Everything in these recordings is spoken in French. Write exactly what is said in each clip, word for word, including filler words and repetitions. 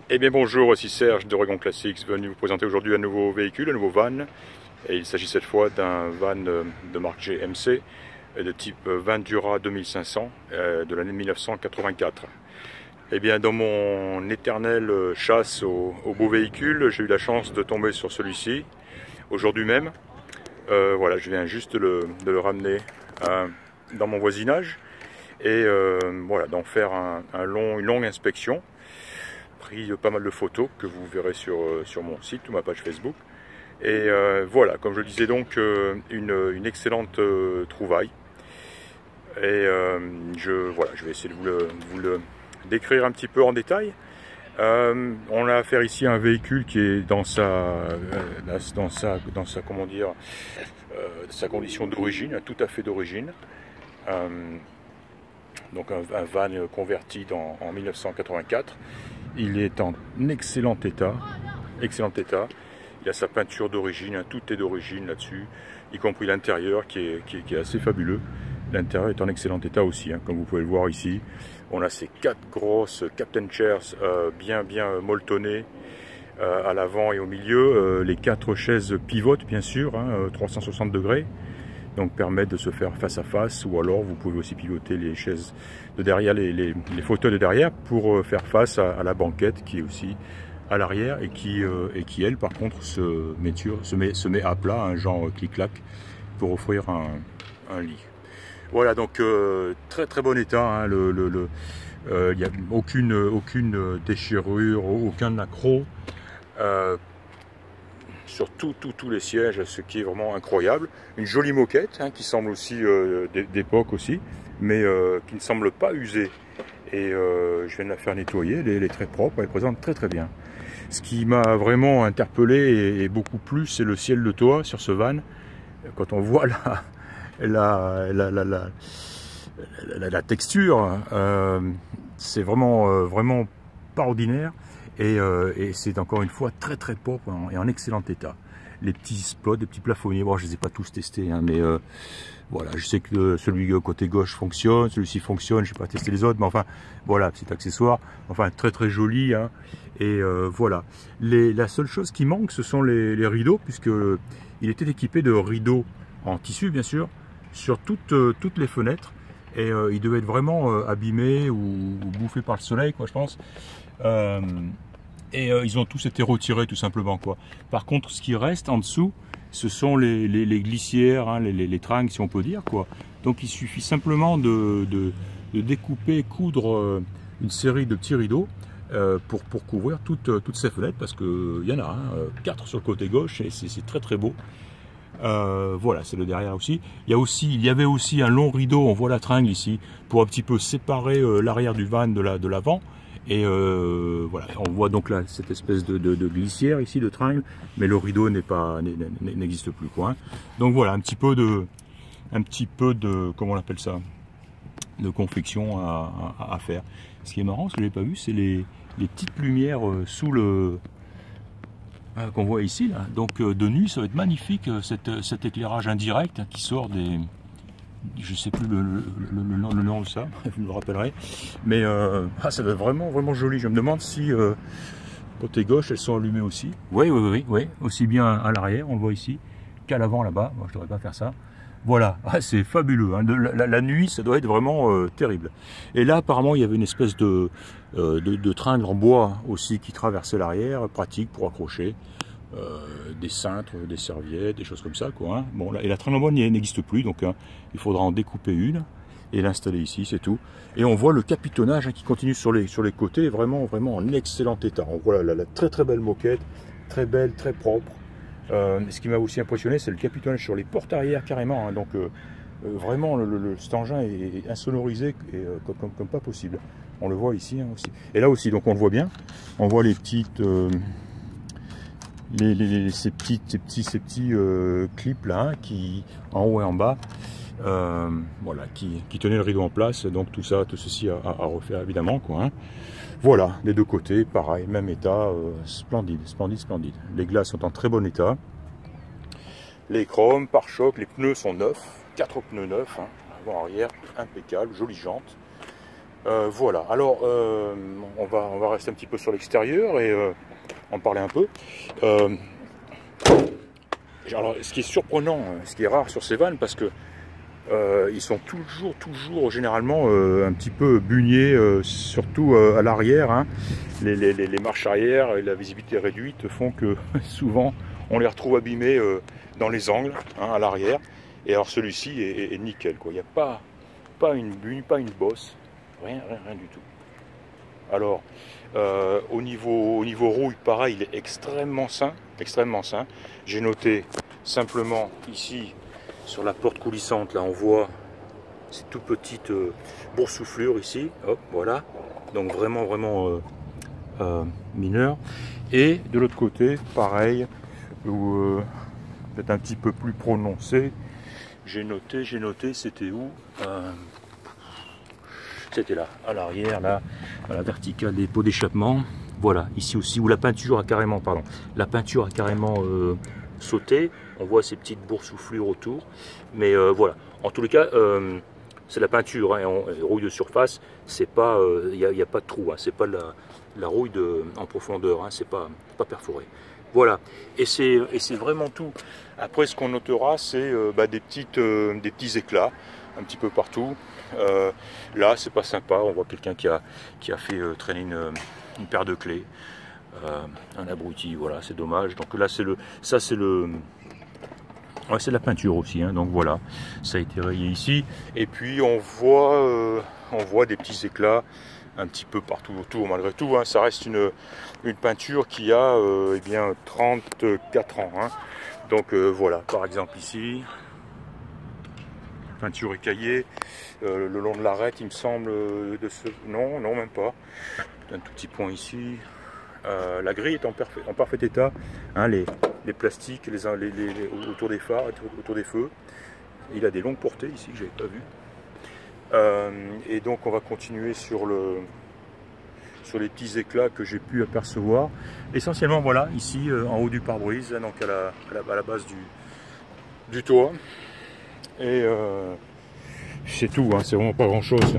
Eh bien bonjour, ici Serge de Regon Classics, venu vous présenter aujourd'hui un nouveau véhicule, un nouveau van. Et il s'agit cette fois d'un van de marque G M C, de type Van Dura deux mille cinq cents, de l'année mille neuf cent quatre-vingt-quatre. Eh bien dans mon éternelle chasse aux, aux beaux véhicules, j'ai eu la chance de tomber sur celui-ci, aujourd'hui même. Euh, voilà, je viens juste de le, de le ramener euh, dans mon voisinage et euh, voilà, d'en faire un, un long, une longue inspection. Pris pas mal de photos que vous verrez sur, sur mon site ou ma page Facebook. Et euh, voilà, comme je le disais donc, euh, une, une excellente euh, trouvaille. Et euh, je, voilà, je vais essayer de vous le, vous le décrire un petit peu en détail. Euh, on a affaire ici à un véhicule qui est dans sa, euh, dans sa, dans sa, comment dire, euh, sa condition d'origine, tout à fait d'origine. Euh, donc un, un van converti dans, en mille neuf cent quatre-vingt-quatre. Il est en excellent état, excellent état. Il a sa peinture d'origine, hein, tout est d'origine là-dessus, y compris l'intérieur qui est, qui, est, qui est assez fabuleux. L'intérieur est en excellent état aussi, hein, comme vous pouvez le voir ici. On a ces quatre grosses Captain Chairs euh, bien bien molletonnées euh, à l'avant et au milieu. Euh, les quatre chaises pivotent bien sûr, hein, trois cent soixante degrés. Donc permettent de se faire face à face, ou alors vous pouvez aussi pivoter les chaises de derrière, les, les, les fauteuils de derrière pour faire face à, à la banquette qui est aussi à l'arrière et qui, euh, et qui elle par contre se met, se met, se met à plat, un genre clic-clac, pour offrir un, un lit. Voilà, donc euh, très très bon état, hein, le, le, le, euh, il n'y a aucune, aucune déchirure, aucun accroc. Euh, sur tous tout, tout les sièges, ce qui est vraiment incroyable. Une jolie moquette, hein, qui semble aussi euh, d'époque aussi, mais euh, qui ne semble pas usée. Et euh, je viens de la faire nettoyer, elle est, elle est très propre, elle présente très très bien. Ce qui m'a vraiment interpellé et, et beaucoup plus, c'est le ciel de toit sur ce van. Quand on voit la, la, la, la, la, la, la texture, euh, c'est vraiment, euh, vraiment pas ordinaire. Et, euh, et c'est encore une fois très très propre et en excellent état. Les petits spots, les petits plafonniers, bon, je ne les ai pas tous testés, hein, mais euh, voilà, je sais que celui côté gauche fonctionne, celui-ci fonctionne, je n'ai pas testé les autres, mais enfin, voilà, petit accessoire, enfin très très joli, hein, et euh, voilà. Les, la seule chose qui manque, ce sont les, les rideaux, puisque il était équipé de rideaux en tissu, bien sûr, sur toutes, euh, toutes les fenêtres, et euh, il devait être vraiment euh, abîmé ou, ou bouffé par le soleil, quoi, je pense. Euh, et euh, ils ont tous été retirés tout simplement, quoi. Par contre, ce qui reste en dessous, ce sont les, les, les glissières, hein, les, les, les tringles, si on peut dire, quoi. Donc il suffit simplement de, de, de découper, coudre euh, une série de petits rideaux euh, pour, pour couvrir toutes, toutes ces fenêtres, parce qu'il y en a hein, quatre sur le côté gauche et c'est très très beau. Euh, voilà, c'est le derrière aussi. Il y a aussi, il y avait aussi un long rideau, on voit la tringle ici, pour un petit peu séparer euh, l'arrière du van de la de l'avant. Et euh, voilà, on voit donc là cette espèce de, de, de glissière ici, de tringle, mais le rideau n'est pas, n'existe plus, quoi. Hein. Donc voilà, un petit peu de, un petit peu de, comment on appelle ça, de confection à, à, à faire. Ce qui est marrant, ce que je n'ai pas vu, c'est les, les petites lumières sous le qu'on voit ici là. Donc de nuit, ça va être magnifique cette, cet éclairage indirect hein, qui sort des, je sais plus le, le, le, le, nom, le nom de ça, vous me le rappellerez, mais euh, ah, ça va être vraiment vraiment joli. Je me demande si euh, côté gauche elles sont allumées aussi. Oui oui oui oui, aussi bien à l'arrière, on le voit ici, qu'à l'avant là-bas. Bon, je devrais pas faire ça. Voilà, ah, c'est fabuleux. Hein. De, la, la nuit, ça doit être vraiment euh, terrible. Et là, apparemment, il y avait une espèce de, euh, de, de tringle en bois aussi qui traversait l'arrière, pratique pour accrocher euh, des cintres, des serviettes, des choses comme ça, quoi. Hein. Bon, là, et la tringle en bois n'existe plus, donc hein, il faudra en découper une et l'installer ici, c'est tout. Et on voit le capitonnage hein, qui continue sur les, sur les côtés, vraiment, vraiment en excellent état. On voit la, la très très belle moquette, très belle, très propre. Euh, ce qui m'a aussi impressionné, c'est le capitonnage sur les portes arrière carrément. Hein, donc euh, euh, vraiment, le, le, cet engin est insonorisé et, euh, comme, comme, comme pas possible. On le voit ici hein, aussi. Et là aussi, donc on le voit bien. On voit les petites, euh, les, les, ces petits, ces petits, ces petits euh, clips là, hein, qui en haut et en bas, euh, voilà, qui, qui tenaient le rideau en place. Donc tout ça, tout ceci à, à refaire évidemment, quoi. Hein. Voilà, des deux côtés, pareil, même état, euh, splendide, splendide, splendide. Les glaces sont en très bon état. Les chromes, pare-chocs, les pneus sont neufs, quatre pneus neufs, hein, avant, arrière, impeccable, jolies jantes. Euh, voilà, alors euh, on, va, on va rester un petit peu sur l'extérieur et euh, en parler un peu. Euh, alors, ce qui est surprenant, ce qui est rare sur ces vannes, parce que euh, ils sont toujours, toujours généralement euh, un petit peu buniers, euh, surtout euh, à l'arrière. Hein. Les, les, les marches arrière et la visibilité réduite font que souvent on les retrouve abîmés euh, dans les angles, hein, à l'arrière. Et alors celui-ci est, est, est nickel, quoi. Il n'y a pas, pas une bune, pas une bosse. Rien, rien, rien du tout. Alors, euh, au, niveau, au niveau rouille, pareil, il est extrêmement sain, extrêmement sain. J'ai noté simplement ici, sur la porte coulissante, là, on voit ces tout petites euh, boursouflures ici. Hop, voilà. Donc vraiment, vraiment euh, euh, mineur. Et de l'autre côté, pareil, où euh, peut-être un petit peu plus prononcé. J'ai noté, j'ai noté, c'était où euh, C'était là, à l'arrière, là, à la verticale des pots d'échappement. Voilà, ici aussi, où la peinture a carrément, pardon, la peinture a carrément euh, sauté. On voit ces petites boursouflures autour. Mais euh, voilà, en tous les cas, euh, c'est la peinture, hein, on, rouille de surface. C'est pas, il n'y a, a pas de trou. Hein, c'est pas la, la rouille de, en profondeur. Hein, c'est pas, pas perforé. Voilà, et c'est vraiment tout. Après, ce qu'on notera, c'est euh, bah, des, petites, euh, des petits éclats un petit peu partout. Euh, là, c'est pas sympa. On voit quelqu'un qui a, qui a fait euh, traîner une, une paire de clés, euh, un abruti. Voilà, c'est dommage. Donc là, c'est le, ça, c'est le, ouais, c'est la peinture aussi. Hein, donc voilà, ça a été rayé ici. Et puis on voit, euh, on voit des petits éclats un petit peu partout autour, malgré tout. Hein, ça reste une, une peinture qui a euh, eh bien, trente-quatre ans. Hein. Donc euh, voilà, par exemple ici, peinture écaillée, euh, le long de l'arête, il me semble, de ce... non, non, même pas. Un tout petit point ici. Euh, la grille est en parfait, en parfait état. Hein, les, les plastiques les, les, les, les, autour des phares, autour des feux. Il a des longues portées ici que je n'avais pas vu. Euh, et donc on va continuer sur, le, sur les petits éclats que j'ai pu apercevoir. Essentiellement voilà, ici euh, en haut du pare-brise, donc à la, à, la, à la base du, du toit. Et euh, c'est tout, hein, c'est vraiment pas grand chose.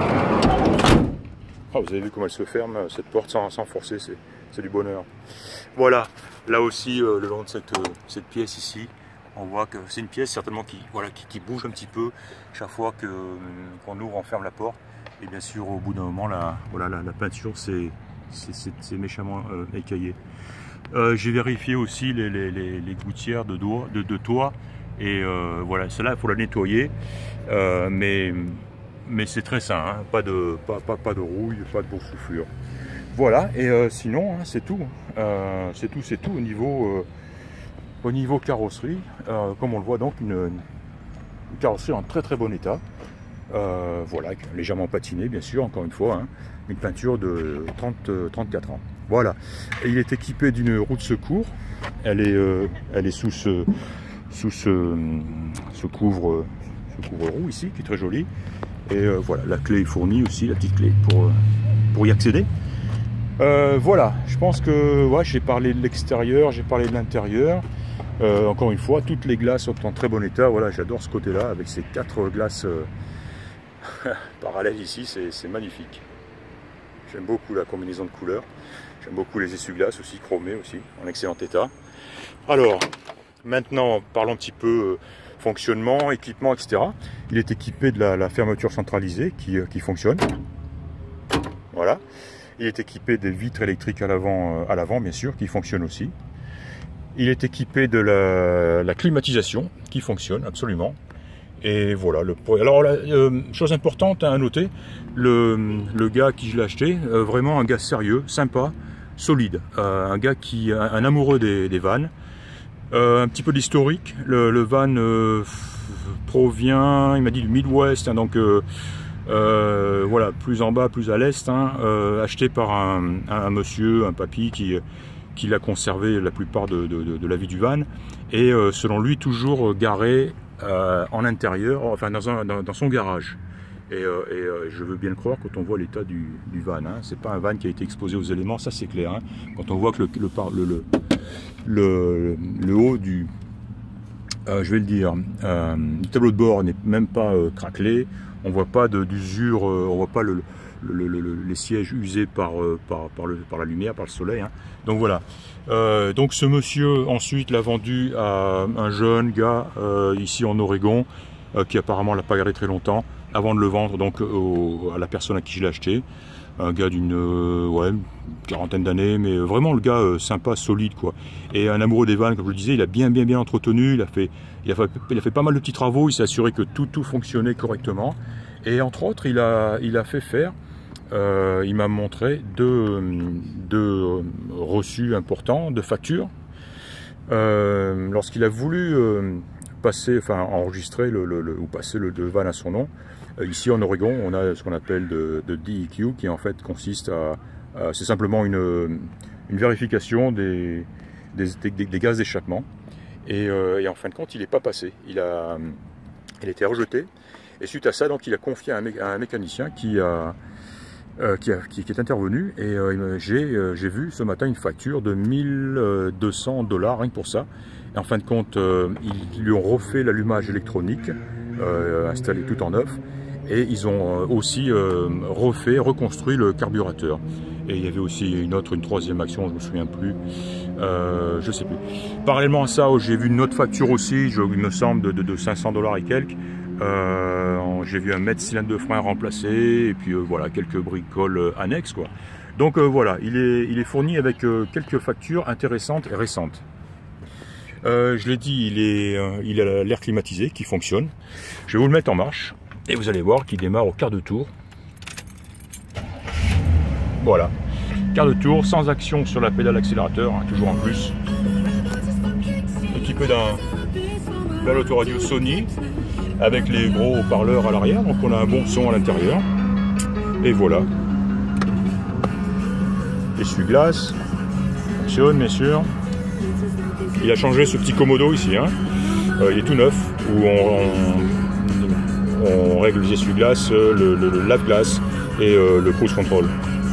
Oh, vous avez vu comment elle se ferme, cette porte sans, sans forcer, c'est du bonheur. Voilà, là aussi euh, le long de cette, euh, cette pièce ici. On voit que c'est une pièce certainement qui, voilà, qui, qui bouge un petit peu chaque fois qu'on qu'on ouvre, on ferme la porte. Et bien sûr, au bout d'un moment, la, voilà, la, la peinture c'est méchamment euh, écaillé. Euh, J'ai vérifié aussi les, les, les, les gouttières de, doigt, de, de toit. Et euh, voilà, celle-là, il faut la nettoyer. Euh, mais mais c'est très sain, hein, pas, de, pas, pas, pas de rouille, pas de boursouflure. Voilà, et euh, sinon, hein, c'est tout. Euh, c'est tout, c'est tout au niveau... Euh, Au niveau carrosserie, euh, comme on le voit donc, une, une carrosserie en très très bon état. Euh, voilà, légèrement patinée bien sûr, encore une fois, hein, une peinture de trente à trente-quatre ans. Voilà, et il est équipé d'une roue de secours. Elle est, euh, elle est sous ce, sous ce, ce couvre, ce couvre-roue ici, qui est très joli. Et euh, voilà, la clé est fournie aussi, la petite clé pour, pour y accéder. Euh, voilà, je pense que ouais, j'ai parlé de l'extérieur, j'ai parlé de l'intérieur. Euh, encore une fois, toutes les glaces sont en très bon état. Voilà, j'adore ce côté-là avec ces quatre glaces euh, parallèles ici, c'est magnifique. J'aime beaucoup la combinaison de couleurs. J'aime beaucoup les essuie-glaces aussi, chromés aussi, en excellent état. Alors, maintenant, parlons un petit peu euh, fonctionnement, équipement, et cetera. Il est équipé de la, la fermeture centralisée qui, euh, qui fonctionne. Voilà. Il est équipé des vitres électriques à l'avant, euh, à l'avant bien sûr, qui fonctionnent aussi. Il est équipé de la, la climatisation qui fonctionne absolument. Et voilà. Le, alors, la, euh, chose importante à noter, le, le gars qui je l'ai acheté, euh, vraiment un gars sérieux, sympa, solide. Euh, un gars qui, un, un amoureux des, des vannes. Euh, un petit peu d'historique. Le, le van euh, provient, il m'a dit du Midwest, hein, donc euh, euh, voilà, plus en bas, plus à l'est, hein, euh, acheté par un, un, un monsieur, un papy qui qu'il a conservé la plupart de, de, de, de la vie du van, et euh, selon lui toujours garé euh, en intérieur, enfin dans, un, dans, dans son garage. Et, euh, et euh, je veux bien le croire quand on voit l'état du, du van. Hein. C'est pas un van qui a été exposé aux éléments, ça c'est clair. Hein. Quand on voit que le, le, le, le, le haut du, euh, je vais le dire, euh, du tableau de bord n'est même pas euh, craquelé, on voit pas d'usure, euh, on voit pas le le, le, le, les sièges usés par, euh, par, par, le, par la lumière, par le soleil. Hein. Donc voilà. Euh, donc ce monsieur ensuite l'a vendu à un jeune gars euh, ici en Oregon euh, qui apparemment l'a pas gardé très longtemps avant de le vendre donc au, à la personne à qui je l'ai acheté. Un gars d'une euh, ouais, quarantaine d'années, mais vraiment le gars euh, sympa, solide quoi. Et un amoureux des vannes, comme je le disais, il a bien bien bien entretenu, il a fait, il a fait, il a fait pas mal de petits travaux, il s'est assuré que tout, tout fonctionnait correctement. Et entre autres, il a, il a fait faire Euh, il m'a montré deux, deux reçus importants de factures. Euh, Lorsqu'il a voulu euh, passer, enfin enregistrer le, le, le, ou passer le de van à son nom, euh, ici en Oregon, on a ce qu'on appelle de, de D E Q, qui en fait consiste à, à c'est simplement une, une vérification des, des, des, des gaz d'échappement. Et, euh, et en fin de compte, il n'est pas passé. Il a, il a été rejeté. Et suite à ça, donc, il a confié à un, mé à un mécanicien qui a Euh, qui, a, qui, qui est intervenu et euh, j'ai euh, vu ce matin une facture de mille deux cents dollars rien que pour ça. Et en fin de compte, euh, ils lui ont refait l'allumage électronique, euh, installé tout en neuf, et ils ont euh, aussi euh, refait, reconstruit le carburateur. Et il y avait aussi une autre, une troisième action, je me souviens plus, euh, je sais plus. Parallèlement à ça, j'ai vu une autre facture aussi, je, il me semble, de, de, de cinq cents dollars et quelques. Euh, j'ai vu un mètre cylindre de frein remplacé et puis euh, voilà quelques bricoles euh, annexes quoi. Donc euh, voilà, il est, il est fourni avec euh, quelques factures intéressantes et récentes. Euh, je l'ai dit, il, est, euh, il a l'air climatisé qui fonctionne. Je vais vous le mettre en marche et vous allez voir qu'il démarre au quart de tour. Voilà, quart de tour sans action sur la pédale accélérateur, hein, toujours en plus. Un petit peu d'un bel autoradio Sony avec les gros haut-parleurs à l'arrière, donc on a un bon son à l'intérieur. Et voilà. Essuie-glace, fonctionne bien sûr. Il a changé ce petit commodo ici, hein. Euh, il est tout neuf, où on, on, on règle les essuie-glaces, le, le, le lave-glace et euh, le cruise control.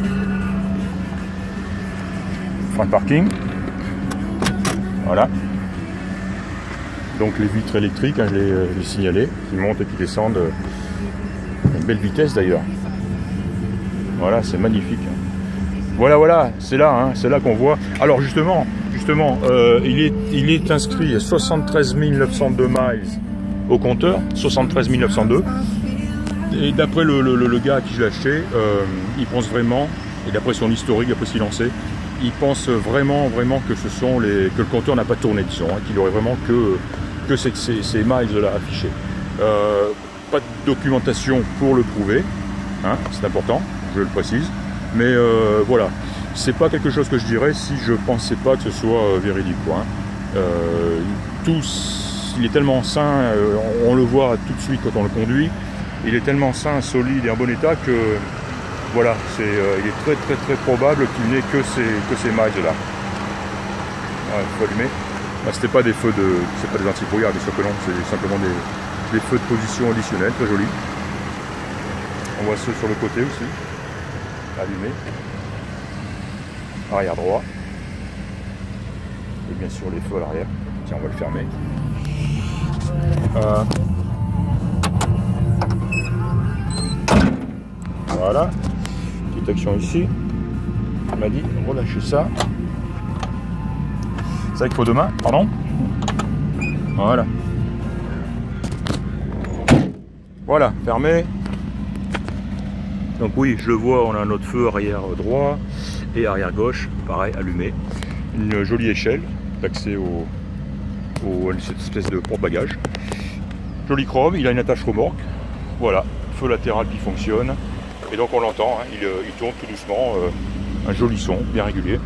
Frein de parking. Voilà. Donc les vitres électriques, hein, je l'ai signalé, qui montent et qui descendent à une belle vitesse d'ailleurs. Voilà, c'est magnifique. Voilà, voilà, c'est là, hein, c'est là qu'on voit. Alors justement, justement, euh, il, est, il est inscrit à soixante-treize mille neuf cent deux miles au compteur, soixante-treize mille neuf cent deux. Et d'après le, le, le gars à qui je l'ai acheté, euh, il pense vraiment, et d'après son historique, d'après ce qu'il en sait, il pense vraiment, vraiment que ce sont les, que le compteur n'a pas tourné, disons, hein, qu'il aurait vraiment que que ces, ces, ces miles-là affichés. Euh, pas de documentation pour le prouver, hein, c'est important, je le précise, mais euh, voilà, c'est pas quelque chose que je dirais si je pensais pas que ce soit euh, véridique, quoi, hein. Euh, tout, il est tellement sain, euh, on, on le voit tout de suite quand on le conduit, il est tellement sain, solide et en bon état que voilà, c'est, euh, il est très très très probable qu'il n'ait que ces, que ces miles-là. Il faut allumer. Ah, c'était pas des feux de, c'est pas des anti-brouillard, bien sûr que non, c'est simplement des, des feux de position additionnels, très jolis. On voit ceux sur le côté aussi, allumés. Arrière droit. Et bien sûr les feux à l'arrière. Tiens, on va le fermer. Euh... Voilà. Petite action ici. On m'a dit, relâchez ça. C'est vrai qu'il faut deux mains, pardon. Voilà. Voilà, fermé. Donc oui, je le vois, on a notre feu arrière droit et arrière gauche, pareil, allumé. Une jolie échelle d'accès au, au, à cette espèce de porte-bagages. Joli chrome, il a une attache remorque. Voilà, feu latéral qui fonctionne. Et donc on l'entend, hein, il, il tourne tout doucement, euh, un joli son, bien régulier.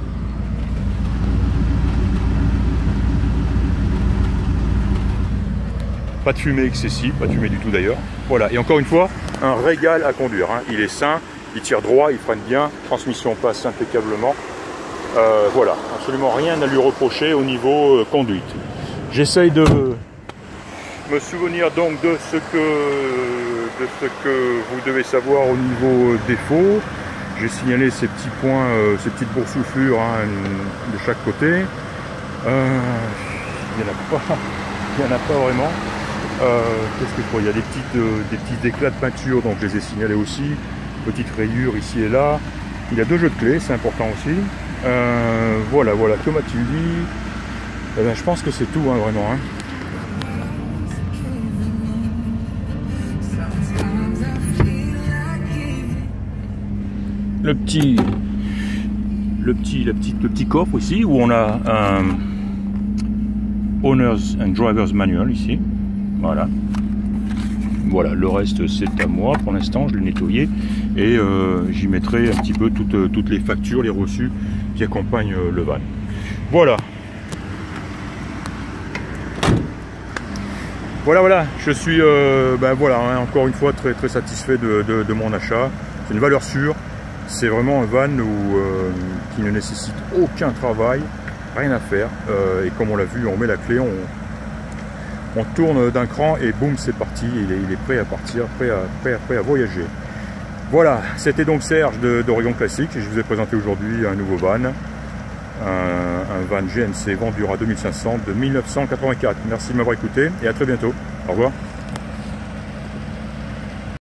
Pas de fumée excessive, pas de fumée du tout d'ailleurs. Voilà, et encore une fois, un régal à conduire, hein. Il est sain, il tire droit, il freine bien, transmission passe impeccablement. Euh, voilà, absolument rien à lui reprocher au niveau euh, conduite. J'essaye de me souvenir donc de ce que de ce que vous devez savoir au niveau défaut. J'ai signalé ces petits points, euh, ces petites boursouflures, hein, de chaque côté. Euh, il n'y en a pas, il n'y en a pas vraiment. Euh, Qu'est-ce que je crois? Il y a des petites, euh, des petits éclats de peinture, donc je les ai signalés aussi. petite rayure ici et là. Il y a deux jeux de clés, c'est important aussi. Euh, voilà, voilà, que m'a-t-il dit? Eh bien, je pense que c'est tout, hein, vraiment. Hein. Le petit, le petit, la petite, le petit coffre ici où on a un Owners and Drivers Manual ici. Voilà. Voilà, le reste c'est à moi pour l'instant, je l'ai nettoyé et euh, j'y mettrai un petit peu toutes, toutes les factures, les reçus qui accompagnent le van. Voilà. Voilà, voilà, je suis euh, ben voilà, hein, encore une fois très très satisfait de, de, de mon achat. C'est une valeur sûre. C'est vraiment un van où, euh, qui ne nécessite aucun travail, rien à faire. Euh, et comme on l'a vu, on met la clé, on, on tourne d'un cran et boum, c'est parti. Il est, il est prêt à partir, prêt à, prêt à, prêt à voyager. Voilà, c'était donc Serge d'Oregon Classic. Et je vous ai présenté aujourd'hui un nouveau van. Un, un van G M C Vendura deux mille cinq cents de mille neuf cent quatre-vingt-quatre. Merci de m'avoir écouté et à très bientôt. Au revoir.